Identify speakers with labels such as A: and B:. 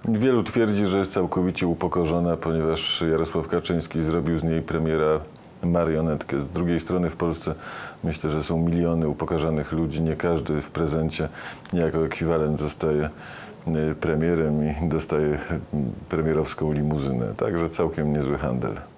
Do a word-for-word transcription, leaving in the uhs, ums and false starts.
A: Wielu twierdzi, że jest całkowicie upokorzona, ponieważ Jarosław Kaczyński zrobił z niej premiera marionetkę. Z drugiej strony w Polsce myślę, że są miliony upokarzanych ludzi. Nie każdy w prezencie jako ekwiwalent zostaje premierem i dostaje premierowską limuzynę. Także całkiem niezły handel.